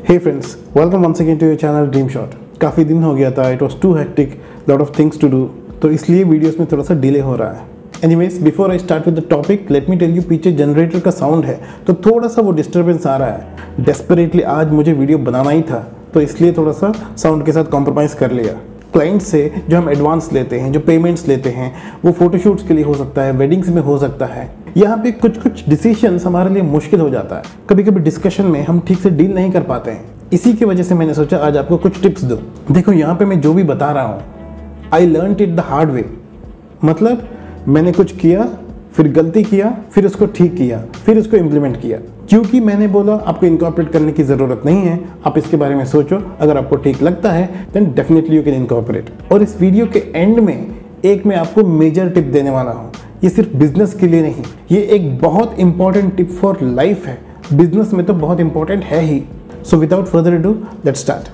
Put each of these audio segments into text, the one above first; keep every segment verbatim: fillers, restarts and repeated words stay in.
Hey friends, welcome once again to your channel Dream Shot। काफ़ी दिन हो गया था, it was too hectic, lot of things to do, तो इसलिए वीडियोस में थोड़ा सा डिले हो रहा है। Anyways, before I start with the topic, let me tell you पीछे जनरेटर का साउंड है तो थोड़ा सा वो डिस्टर्बेंस आ रहा है। डेस्परेटली आज मुझे वीडियो बनाना ही था तो इसलिए थोड़ा सा साउंड के साथ कॉम्प्रोमाइज़ कर लिया। क्लाइंट से जो हम एडवांस लेते हैं, जो पेमेंट्स लेते हैं, वो फोटोशूट्स के लिए हो सकता है, वेडिंग्स में हो सकता है। यहाँ पे कुछ कुछ डिसीजंस हमारे लिए मुश्किल हो जाता है। कभी कभी डिस्कशन में हम ठीक से डील नहीं कर पाते हैं। इसी की वजह से मैंने सोचा आज आपको कुछ टिप्स दूं। देखो यहाँ पे मैं जो भी बता रहा हूँ, I learn it the hard way. मतलब मैंने कुछ किया, फिर गलती किया, फिर उसको ठीक किया, फिर उसको इम्प्लीमेंट किया। क्योंकि मैंने बोला आपको इनकॉर्पोरेट करने की ज़रूरत नहीं है, आप इसके बारे में सोचो, अगर आपको ठीक लगता है then definitely you can incorporate. और इस वीडियो के एंड में एक मैं आपको मेजर टिप देने वाला हूँ। ये सिर्फ बिजनेस के लिए नहीं, ये एक बहुत इंपॉर्टेंट टिप फॉर लाइफ है। बिजनेस में तो बहुत इंपॉर्टेंट है ही। So without further ado let's start.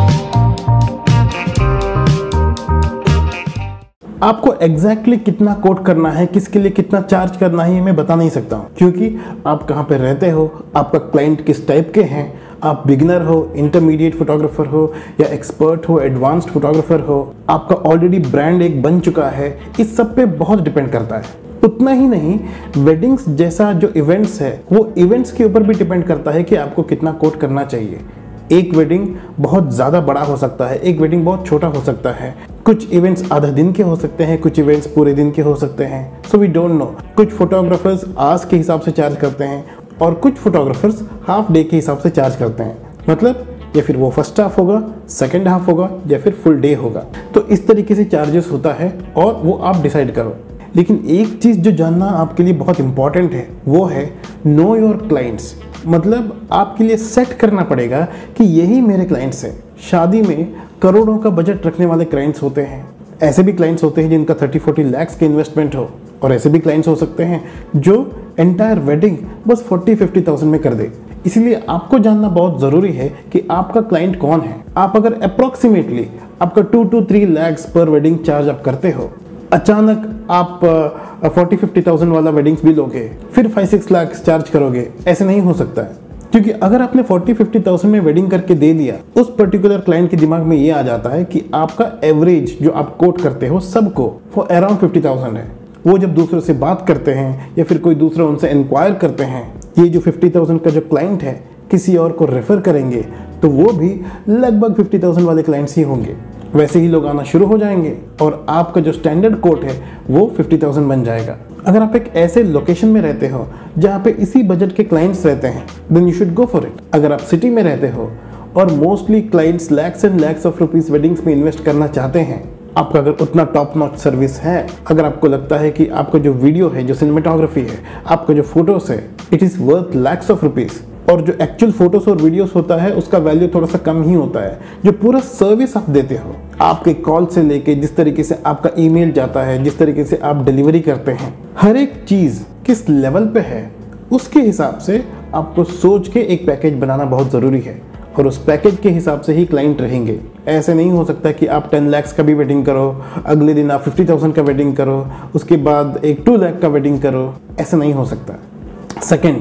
आपको एग्जैक्टली कितना कोट करना है, किसके लिए कितना चार्ज करना है, ये मैं बता नहीं सकता हूँ, क्योंकि आप कहाँ पे रहते हो, आपका क्लाइंट किस टाइप के हैं, आप बिगिनर हो, इंटरमीडिएट फोटोग्राफर हो या एक्सपर्ट हो, एडवांस्ड फोटोग्राफर हो, आपका ऑलरेडी ब्रांड एक बन चुका है, इस सब पे बहुत डिपेंड करता है। उतना ही नहीं, वेडिंग्स जैसा जो इवेंट्स है वो इवेंट्स के ऊपर भी डिपेंड करता है कि आपको कितना कोट करना चाहिए। एक वेडिंग बहुत ज़्यादा बड़ा हो सकता है, एक वेडिंग बहुत छोटा हो सकता है। कुछ इवेंट्स आधा दिन के हो सकते हैं, कुछ इवेंट्स पूरे दिन के हो सकते हैं। So we don't know. कुछ फोटोग्राफर्स आवर्स के हिसाब से चार्ज करते हैं और कुछ फोटोग्राफर्स हाफ डे के हिसाब से चार्ज करते हैं। मतलब या फिर वो फर्स्ट हाफ होगा, सेकेंड हाफ होगा या फिर फुल डे होगा। तो इस तरीके से चार्जेस होता है और वो आप डिसाइड करो। लेकिन एक चीज़ जो जानना आपके लिए बहुत इंपॉर्टेंट है वो है नो योर क्लाइंट्स। मतलब आपके लिए सेट करना पड़ेगा कि यही मेरे क्लाइंट्स हैं। शादी में करोड़ों का बजट रखने वाले क्लाइंट्स होते हैं। ऐसे भी क्लाइंट्स होते हैं जिनका थर्टी फोर्टी लैक्स के इन्वेस्टमेंट हो, और ऐसे भी क्लाइंट्स हो सकते हैं जो एंटायर वेडिंग बस फोर्टी फिफ्टी थाउजेंड में कर दे। इसलिए आपको जानना बहुत ज़रूरी है कि आपका क्लाइंट कौन है। आप अगर अप्रॉक्सीमेटली आपका टू टू थ्री लैक्स पर वेडिंग चार्ज आप करते हो, अचानक आप फोर्टी फिफ्टी थाउजेंड वाला वेडिंग्स भी लोगे, फिर फाइव सिक्स लाख चार्ज करोगे, ऐसे नहीं हो सकता है। क्योंकि अगर आपने फोर्टी फिफ्टी थाउजेंड में वेडिंग करके दे दिया, उस पर्टिकुलर क्लाइंट के दिमाग में ये आ जाता है कि आपका एवरेज जो आप कोट करते हो सबको वो अराउंड फिफ्टी थाउजेंड है। वो जब दूसरों से बात करते हैं या फिर कोई दूसरा उनसे इंक्वायर करते हैं, ये जो फिफ्टी थाउजेंड का जो क्लाइंट है किसी और को रेफर करेंगे तो वो भी लगभग फिफ्टी थाउजेंड वाले क्लाइंट्स ही होंगे। वैसे ही लोग आना शुरू हो जाएंगे और आपका जो स्टैंडर्ड कोट है वो फिफ्टी थाउजेंड बन जाएगा। अगर आप एक ऐसे लोकेशन में रहते हो जहाँ पे इसी बजट के क्लाइंट्स रहते हैं then you should go for it. अगर आप सिटी में रहते हो और mostly clients lakhs and lakhs of rupees weddings में इन्वेस्ट करना चाहते हैं, आपका अगर उतना टॉप नॉच सर्विस है, अगर आपको लगता है कि आपका जो वीडियो है, जो सिनेमेटोग्राफी है, आपका जो फोटोज है, it is worth lakhs of rupees, और जो एक्चुअल फोटोज और वीडियोस होता है उसका वैल्यू थोड़ा सा कम ही होता है, जो पूरा सर्विस आप देते हो, आपके कॉल से लेके जिस तरीके से आपका ईमेल जाता है, जिस तरीके से आप डिलीवरी करते हैं, हर एक चीज़ किस लेवल पे है उसके हिसाब से आपको सोच के एक पैकेज बनाना बहुत ज़रूरी है। और उस पैकेज के हिसाब से ही क्लाइंट रहेंगे। ऐसे नहीं हो सकता कि आप टेन लैक्स का भी वेडिंग करो, अगले दिन आप फिफ्टी थाउजेंड का वेडिंग करो, उसके बाद एक टू लैख का वेडिंग करो, ऐसे नहीं हो सकता। Second,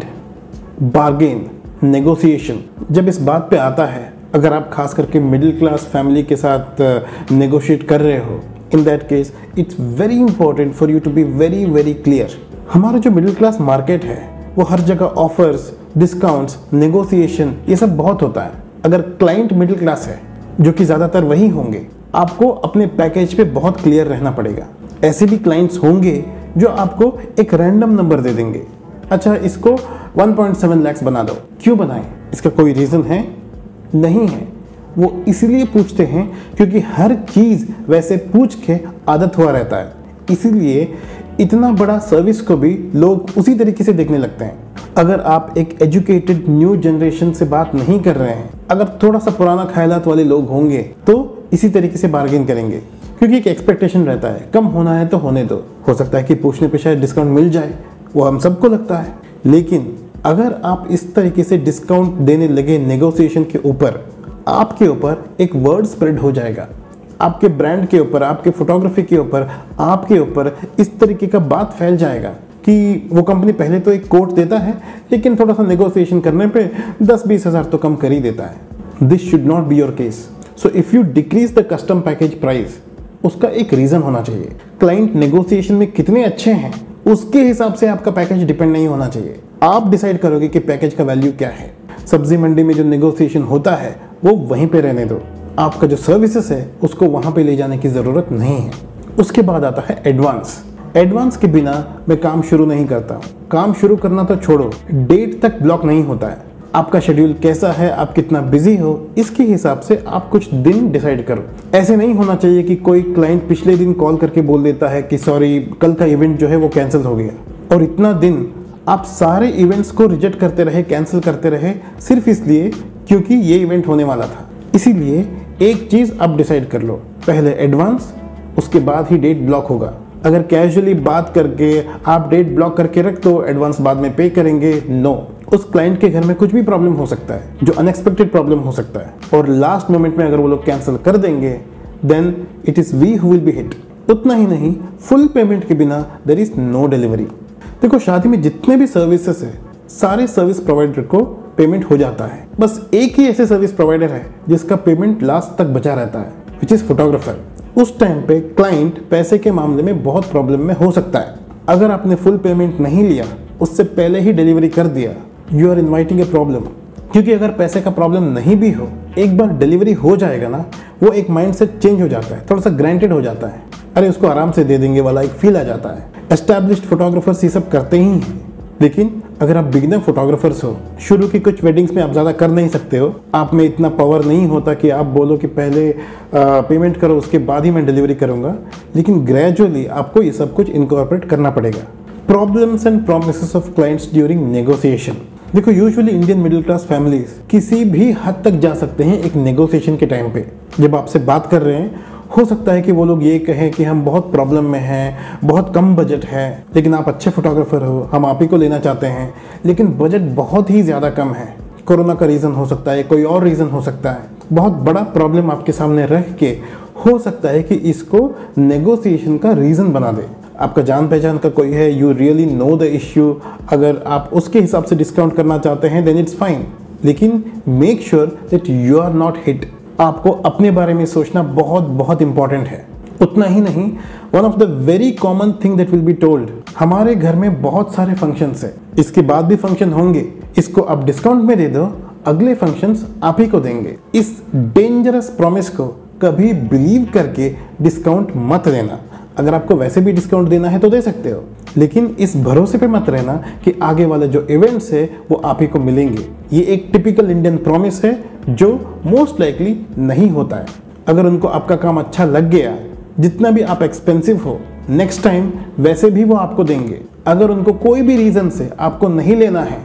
bargain, negotiation. जब इस बात पे आता है, अगर आप खास करके मिडिल क्लास फैमिली के साथ नेगोशिएट कर रहे हो, in that case it's very important for you to be very very clear. हमारा जो मिडिल क्लास मार्केट है वो हर जगह ऑफर्स, डिस्काउंट्स, नेगोशिएशन, ये सब बहुत होता है। अगर क्लाइंट मिडिल क्लास है, जो कि ज़्यादातर वही होंगे, आपको अपने पैकेज पे बहुत क्लियर रहना पड़ेगा। ऐसे भी क्लाइंट्स होंगे जो आपको एक रैंडम नंबर दे देंगे, अच्छा इसको वन पॉइंट सेवन लाख बना दो। क्यों बनाएं? इसका कोई रीज़न है? नहीं है। वो इसलिए पूछते हैं क्योंकि हर चीज़ वैसे पूछ के आदत हुआ रहता है। इसीलिए इतना बड़ा सर्विस को भी लोग उसी तरीके से देखने लगते हैं। अगर आप एक एजुकेटेड न्यू जनरेशन से बात नहीं कर रहे हैं, अगर थोड़ा सा पुराना ख्यालात वाले लोग होंगे तो इसी तरीके से बार्गेन करेंगे, क्योंकि एक एक्सपेक्टेशन रहता है कम होना है तो होने दो। हो सकता है कि पूछने पे शायद डिस्काउंट मिल जाए, वो हम सबको लगता है। लेकिन अगर आप इस तरीके से डिस्काउंट देने लगे नेगोशिएशन के ऊपर, आपके ऊपर एक वर्ड स्प्रेड हो जाएगा, आपके ब्रांड के ऊपर, आपके फोटोग्राफी के ऊपर, आपके ऊपर इस तरीके का बात फैल जाएगा कि वो कंपनी पहले तो एक कोट देता है लेकिन थोड़ा सा नेगोशिएशन करने पे दस बीस हज़ार तो कम कर ही देता है। This should not be your case. So if you decrease the custom package price, उसका एक रीजन होना चाहिए। क्लाइंट नेगोशिएशन में कितने अच्छे हैं उसके हिसाब से आपका पैकेज डिपेंड नहीं होना चाहिए। आप डिसाइड करोगे कि पैकेज का वैल्यू क्या है। सब्जी मंडी में जो नेगोशिएशन होता है वो वहीं पे रहने दो, आपका जो सर्विसेज है उसको वहां पे ले जाने की ज़रूरत नहीं है। उसके बाद आता है एडवांस। एडवांस के बिना मैं काम शुरू नहीं करता हूँ। काम शुरू करना तो छोड़ो, डेट तक ब्लॉक नहीं होता है। आपका शेड्यूल कैसा है, आप कितना बिजी हो, इसके हिसाब से आप कुछ दिन डिसाइड करो। ऐसे नहीं होना चाहिए कि कोई क्लाइंट पिछले दिन कॉल करके बोल देता है कि सॉरी कल का इवेंट जो है वो कैंसिल हो गया, और इतना दिन आप सारे इवेंट्स को रिजेक्ट करते रहे, कैंसिल करते रहे, सिर्फ इसलिए क्योंकि ये इवेंट होने वाला था। इसीलिए एक चीज़ आप डिसाइड कर लो, पहले एडवांस, उसके बाद ही डेट ब्लॉक होगा। अगर कैजुअली बात करके आप डेट ब्लॉक करके रख दो, एडवांस बाद में पे करेंगे, नो। उस क्लाइंट के घर में कुछ भी प्रॉब्लम हो सकता है, जो अनएक्सपेक्टेड प्रॉब्लम हो सकता है, और लास्ट मोमेंट में अगर वो लोग कैंसिल कर देंगे, then it is we who will be hit. उतना ही नहीं, फुल पेमेंट के बिना देयर इज नो डिलीवरी। देखो, शादी में जितने भी सर्विसेज है, सारे सर्विस प्रोवाइडर को पेमेंट हो जाता है। बस एक ही ऐसे सर्विस प्रोवाइडर है जिसका पेमेंट लास्ट तक बचा रहता है, विच इज़ फोटोग्राफर। उस टाइम पे क्लाइंट पैसे के मामले में बहुत प्रॉब्लम में हो सकता है। अगर आपने फुल पेमेंट नहीं लिया, उससे पहले ही डिलीवरी कर दिया, you are inviting a problem. क्योंकि अगर पैसे का प्रॉब्लम नहीं भी हो, एक बार डिलीवरी हो जाएगा ना, वो एक माइंड सेट चेंज हो जाता है, थोड़ा सा ग्रांटेड हो जाता है, अरे उसको आराम से दे देंगे वाला एक फील आ जाता है। एस्टैब्लिश्ड फोटोग्राफर्स ये सब करते ही हैं, लेकिन अगर आप बिगिनर फोटोग्राफर्स हो, शुरू की कुछ वेडिंग्स में आप ज़्यादा कर नहीं सकते हो, आप में इतना पावर नहीं होता कि आप बोलो कि पहले आ, पेमेंट करो उसके बाद ही मैं डिलीवरी करूँगा, लेकिन ग्रेजुअली आपको ये सब कुछ इनकॉर्पोरेट करना पड़ेगा। Problems and promises of clients during negotiation. देखो, usually Indian middle class families किसी भी हद तक जा सकते हैं एक नेगोशिएशन के टाइम पे। जब आपसे बात कर रहे हैं, हो सकता है कि वो लोग ये कहें कि हम बहुत प्रॉब्लम में हैं, बहुत कम बजट है, लेकिन आप अच्छे फोटोग्राफर हो, हम आप ही को लेना चाहते हैं, लेकिन बजट बहुत ही ज़्यादा कम है। कोरोना का रीज़न हो सकता है, कोई और रीज़न हो सकता है, बहुत बड़ा प्रॉब्लम आपके सामने रख के हो सकता है कि इसको नेगोशिएशन का रीज़न बना दे। आपका जान पहचान का कोई है, you really know the issue, अगर आप उसके हिसाब से डिस्काउंट करना चाहते हैं देन इट्स फाइन, लेकिन make sure that you are not hit. आपको अपने बारे में सोचना बहुत बहुत इंपॉर्टेंट है। उतना ही नहीं, one of the very common thing that will be told, हमारे घर में बहुत सारे फंक्शंस है, इसके बाद भी फंक्शन होंगे, इसको आप डिस्काउंट में दे दो, अगले फंक्शंस आप ही को देंगे। इस डेंजरस प्रॉमिस को कभी बिलीव करके डिस्काउंट मत देना। अगर आपको वैसे भी डिस्काउंट देना है तो दे सकते हो, लेकिन इस भरोसे पे मत रहना कि आगे वाले जो इवेंट्स है वो आप ही को मिलेंगे। ये एक टिपिकल इंडियन प्रॉमिस है जो मोस्ट लाइकली नहीं होता है। अगर उनको आपका काम अच्छा लग गया, जितना भी आप एक्सपेंसिव हो, नेक्स्ट टाइम वैसे भी वो आपको देंगे। अगर उनको कोई भी रीज़न से आपको नहीं लेना है,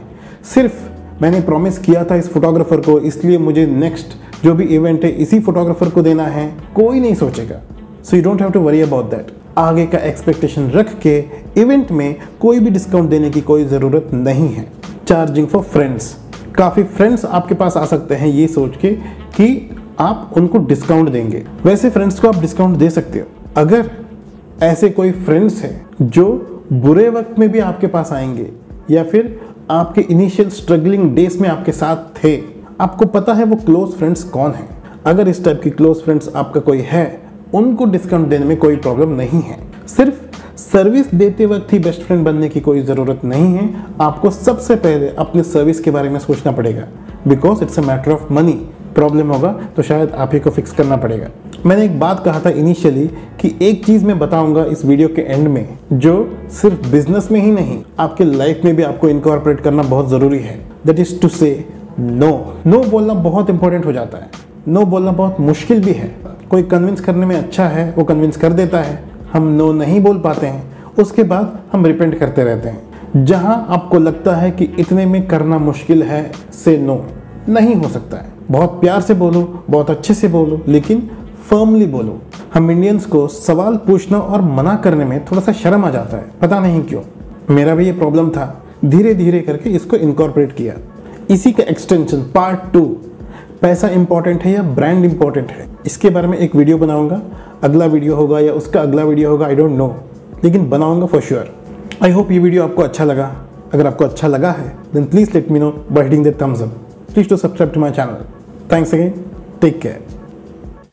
सिर्फ मैंने प्रॉमिस किया था इस फोटोग्राफर को इसलिए मुझे नेक्स्ट जो भी इवेंट है इसी फोटोग्राफर को देना है, कोई नहीं सोचेगा। So you don't have to worry about that. आगे का एक्सपेक्टेशन रख के इवेंट में कोई भी डिस्काउंट देने की कोई ज़रूरत नहीं है। Charging for friends. काफ़ी फ्रेंड्स आपके पास आ सकते हैं ये सोच के कि आप उनको डिस्काउंट देंगे। वैसे फ्रेंड्स को आप डिस्काउंट दे सकते हो। अगर ऐसे कोई फ्रेंड्स हैं जो बुरे वक्त में भी आपके पास आएंगे या फिर आपके इनिशियल स्ट्रगलिंग डेज में आपके साथ थे, आपको पता है वो क्लोज फ्रेंड्स कौन हैं। अगर इस टाइप की क्लोज फ्रेंड्स आपका कोई है, उनको डिस्काउंट देने में कोई प्रॉब्लम नहीं है। सिर्फ सर्विस देते वक्त ही बेस्ट फ्रेंड बनने की कोई ज़रूरत नहीं है। आपको सबसे पहले अपने सर्विस के बारे में सोचना पड़ेगा, because it's a matter of money. Problem होगा तो शायद आप ही को फिक्स करना पड़ेगा। मैंने एक बात कहा था इनिशियली कि एक चीज़ मैं बताऊंगा इस वीडियो के एंड में, जो सिर्फ बिजनेस में ही नहीं आपके लाइफ में भी आपको इनकॉर्पोरेट करना बहुत ज़रूरी है। That is to say no. No बोलना बहुत इंपॉर्टेंट हो जाता है। नो बोलना बहुत मुश्किल भी है। कोई कन्विंस करने में अच्छा है, वो कन्विंस कर देता है, हम नो नहीं बोल पाते हैं, उसके बाद हम रिपेंट करते रहते हैं। जहां आपको लगता है कि इतने में करना मुश्किल है, से नो। नहीं हो सकता है। बहुत प्यार से बोलो, बहुत अच्छे से बोलो, लेकिन फर्मली बोलो। हम इंडियंस को सवाल पूछना और मना करने में थोड़ा सा शर्म आ जाता है, पता नहीं क्यों। मेरा भी ये प्रॉब्लम था, धीरे धीरे करके इसको इनकॉर्पोरेट किया। इसी का एक्सटेंशन पार्ट टू, पैसा इंपॉर्टेंट है या ब्रांड इंपॉर्टेंट है, इसके बारे में एक वीडियो बनाऊंगा। अगला वीडियो होगा या उसका अगला वीडियो होगा, आई डोंट नो, लेकिन बनाऊंगा फॉर श्योर। आई होप ये वीडियो आपको अच्छा लगा। अगर आपको अच्छा लगा है then please let me know by hitting the thumbs up. Please to subscribe to my channel. Thanks again, take care.